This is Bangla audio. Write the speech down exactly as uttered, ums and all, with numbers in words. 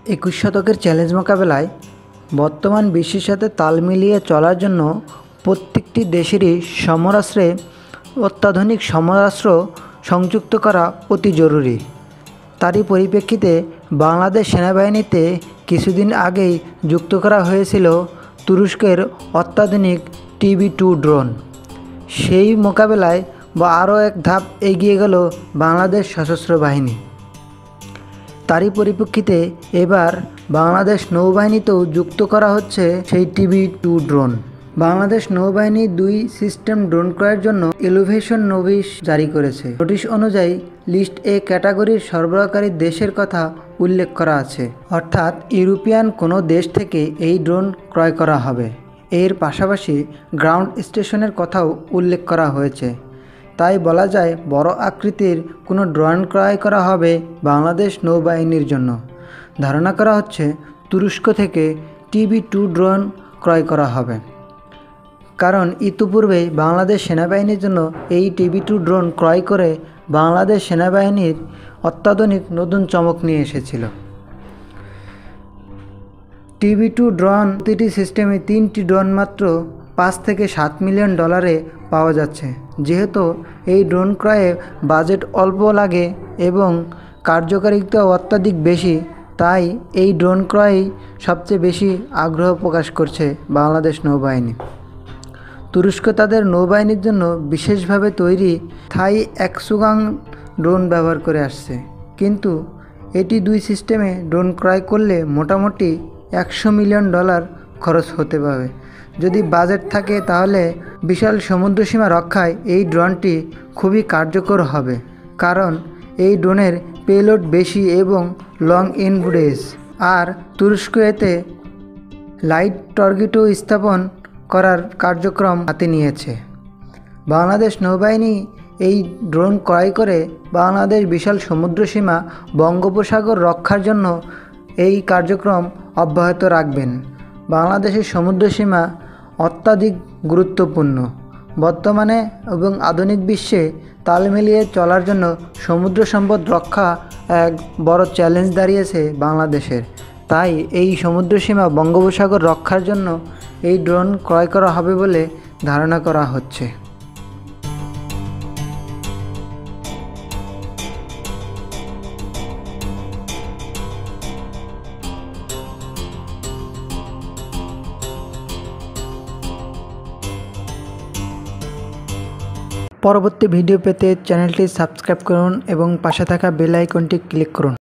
একুশ শতকের চ্যালেঞ্জ মোকাবেলায় বর্তমান বিশ্বের সাথে তাল মিলিয়ে চলার জন্য প্রত্যেকটি দেশেরই সমরাস্ত্রে অত্যাধুনিক সমরাস্ত্র সংযুক্ত করা অতি জরুরি। তারই পরিপ্রেক্ষিতে বাংলাদেশ সেনাবাহিনীতে কিছুদিন আগেই যুক্ত করা হয়েছিল তুরস্কের অত্যাধুনিক টিবি টু ড্রোন। সেই মোকাবেলায় বা আরও এক ধাপ এগিয়ে গেল বাংলাদেশ সশস্ত্র বাহিনী। তারই পরিপ্রেক্ষিতে এবার বাংলাদেশ নৌবাহিনীতেও যুক্ত করা হচ্ছে সেই টিবি টু ড্রোন। বাংলাদেশ নৌবাহিনী দুই সিস্টেম ড্রোন ক্রয়ের জন্য এলোভেশন নোটিশ জারি করেছে। নোটিশ অনুযায়ী লিস্ট এ ক্যাটাগরির সরবরাহকারী দেশের কথা উল্লেখ করা আছে, অর্থাৎ ইউরোপিয়ান কোনো দেশ থেকে এই ড্রোন ক্রয় করা হবে। এর পাশাপাশি গ্রাউন্ড স্টেশনের কথাও উল্লেখ করা হয়েছে। তাই বলা যায় বড় আকৃতির কোনো ড্রোন ক্রয় করা হবে বাংলাদেশ নৌবাহিনীর জন্য। ধারণা করা হচ্ছে তুরস্ক থেকে টিবি টু ড্রোন ক্রয় করা হবে, কারণ ইতিপূর্বেই বাংলাদেশ সেনাবাহিনীর জন্য এই টিবি টু ড্রোন ক্রয় করে বাংলাদেশ সেনাবাহিনীর অত্যাধুনিক নতুন চমক নিয়ে এসেছিল। টিবি টু ড্রোন প্রতিটি সিস্টেমে তিনটি ড্রোন মাত্র পাঁচ থেকে সাত মিলিয়ন ডলারে পাওয়া যাচ্ছে। যেহেতু এই ড্রোন ক্রয়ে বাজেট অল্প লাগে এবং কার্যকারিতা অত্যাধিক বেশি, তাই এই ড্রোন ক্রয়েই সবচেয়ে বেশি আগ্রহ প্রকাশ করছে বাংলাদেশ নৌবাহিনী। তুরস্ক তাদের নৌবাহিনীর জন্য বিশেষভাবে তৈরি থাই অ্যাকসুগাং ড্রোন ব্যবহার করে আসছে, কিন্তু এটি দুই সিস্টেমে ড্রোন ক্রয় করলে মোটামুটি একশো মিলিয়ন ডলার খরচ হতে পারে। যদি বাজেট থাকে তাহলে বিশাল সমুদ্রসীমা রক্ষায় এই ড্রোনটি খুবই কার্যকর হবে, কারণ এই ড্রোনের পেলোড বেশি এবং লং ইনগুডেজ। আর তুরস্ক এতে লাইট টর্গেটো স্থাপন করার কার্যক্রম হাতে নিয়েছে। বাংলাদেশ নৌবাহিনী এই ড্রোন ক্রয় করে বাংলাদেশ বিশাল সমুদ্রসীমা বঙ্গোপসাগর রক্ষার জন্য এই কার্যক্রম অব্যাহত রাখবেন। বাংলাদেশের সমুদ্রসীমা অত্যাধিক গুরুত্বপূর্ণ। বর্তমানে এবং আধুনিক বিশ্বে তাল মিলিয়ে চলার জন্য সমুদ্র সম্পদ রক্ষা এক বড় চ্যালেঞ্জ দাঁড়িয়েছে বাংলাদেশের। তাই এই সমুদ্রসীমা বঙ্গোপসাগর রক্ষার জন্য এই ড্রোন ক্রয় করা হবে বলে ধারণা করা হচ্ছে। পরবর্তী ভিডিও পেতে চ্যানেলটি সাবস্ক্রাইব করুন এবং পাশে থাকা বেল আইকনটি ক্লিক করুন।